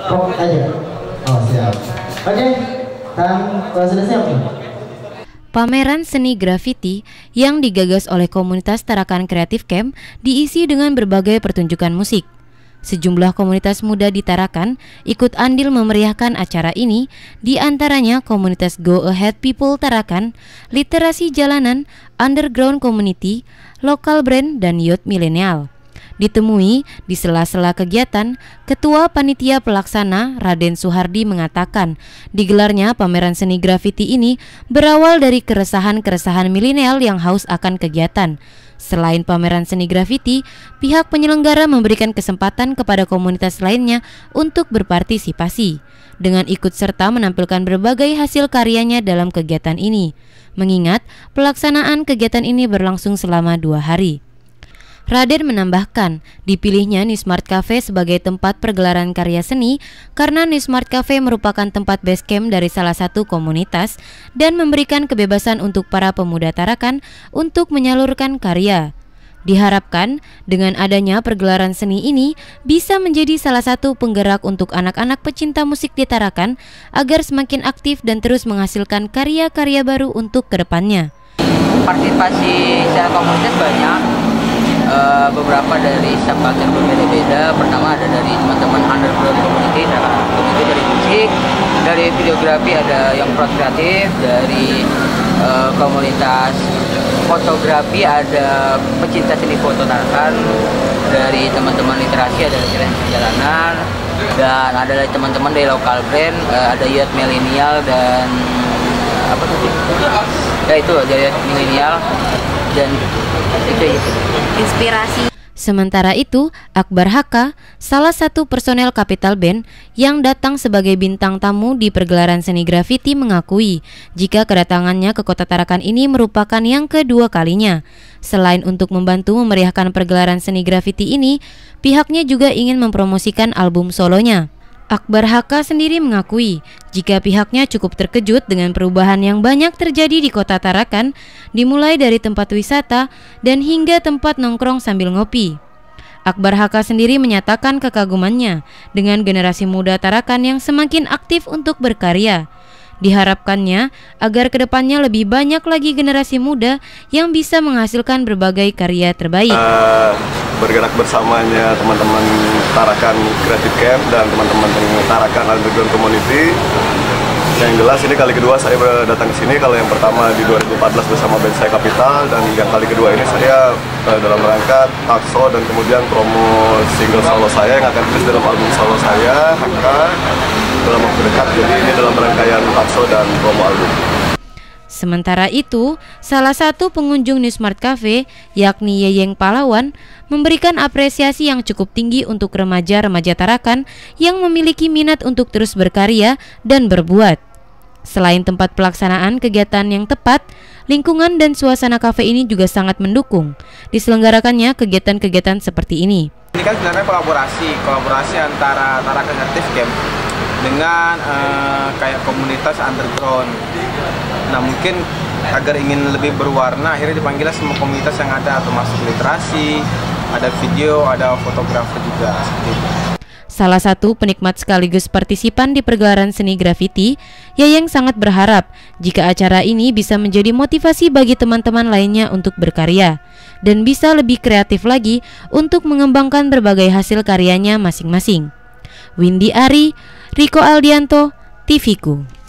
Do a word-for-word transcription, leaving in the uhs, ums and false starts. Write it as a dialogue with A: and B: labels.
A: Pop aja. Oh siap. Oke, Kang, kalau sudah siap nih.
B: Pameran seni grafiti yang digagas oleh komunitas Tarakan Creative Camp diisi dengan berbagai pertunjukan musik. Sejumlah komunitas muda di Tarakan ikut andil memeriahkan acara ini, di antaranya komunitas Go Ahead People Tarakan, Literasi Jalanan, Underground Community, Lokal Brand, dan Youth Milenial. Ditemui di sela-sela kegiatan, Ketua Panitia Pelaksana Raden Suhardi mengatakan digelarnya pameran seni grafiti ini berawal dari keresahan-keresahan milenial yang haus akan kegiatan. Selain pameran seni grafiti, pihak penyelenggara memberikan kesempatan kepada komunitas lainnya untuk berpartisipasi dengan ikut serta menampilkan berbagai hasil karyanya dalam kegiatan ini. Mengingat pelaksanaan kegiatan ini berlangsung selama dua hari. Raden menambahkan, dipilihnya Nismart Cafe sebagai tempat pergelaran karya seni karena Nismart Cafe merupakan tempat base camp dari salah satu komunitas dan memberikan kebebasan untuk para pemuda Tarakan untuk menyalurkan karya. Diharapkan dengan adanya pergelaran seni ini bisa menjadi salah satu penggerak untuk anak-anak pecinta musik di Tarakan agar semakin aktif dan terus menghasilkan karya-karya baru untuk kedepannya.
C: Partisipasi secara komunitas banyak. Uh, beberapa dari subkultur yang berbeda-beda. Pertama ada dari teman-teman underground community, community dari musik, dari videografi ada yang pro kreatif, dari uh, komunitas fotografi ada pecinta seni foto Tarakan, dari teman-teman literasi ada literasi jalanan, dan ada dari teman-teman dari lokal brand, uh, ada youth milenial dan uh, apa tuh? Ya itu dari milenial dan itu inspirasi.
B: Sementara itu, Akbar Haka, salah satu personel Capital Band yang datang sebagai bintang tamu di pergelaran seni grafiti mengakui jika kedatangannya ke Kota Tarakan ini merupakan yang kedua kalinya. Selain untuk membantu memeriahkan pergelaran seni grafiti ini, pihaknya juga ingin mempromosikan album solonya. Akbar Haka sendiri mengakui jika pihaknya cukup terkejut dengan perubahan yang banyak terjadi di Kota Tarakan, dimulai dari tempat wisata dan hingga tempat nongkrong sambil ngopi. Akbar Haka sendiri menyatakan kekagumannya dengan generasi muda Tarakan yang semakin aktif untuk berkarya. Diharapkannya agar kedepannya lebih banyak lagi generasi muda yang bisa menghasilkan berbagai karya terbaik.
D: Uh, bergerak bersamanya teman-teman Tarakan Creative Camp dan teman-teman Tarakan Underground Community. Yang jelas ini kali kedua saya datang ke sini. Kalau yang pertama di dua ribu empat belas bersama band saya Capital, dan yang kali kedua ini saya uh, dalam rangka talkshow dan kemudian promo single solo saya yang akan rilis dalam album solo saya Haka dalam waktu dekat. Jadi ini dalam rangkaian talkshow dan promo album.
B: Sementara itu, salah satu pengunjung Nismart Cafe, yakni Yeyeng Palawan, memberikan apresiasi yang cukup tinggi untuk remaja-remaja Tarakan yang memiliki minat untuk terus berkarya dan berbuat. Selain tempat pelaksanaan kegiatan yang tepat, lingkungan dan suasana kafe ini juga sangat mendukung diselenggarakannya kegiatan-kegiatan seperti ini.
E: Ini kan sebenarnya kolaborasi, kolaborasi antara Tarakan Creative Camp dengan uh, kayak komunitas underground. Nah mungkin agar ingin lebih berwarna, akhirnya dipanggillah semua komunitas yang ada, termasuk literasi, ada video, ada fotografer juga seperti itu.
B: Salah satu penikmat sekaligus partisipan di pergelaran seni grafiti, Yayeng sangat berharap jika acara ini bisa menjadi motivasi bagi teman-teman lainnya untuk berkarya dan bisa lebih kreatif lagi untuk mengembangkan berbagai hasil karyanya masing-masing. Windy Ari, Riko Aldianto, T V ku.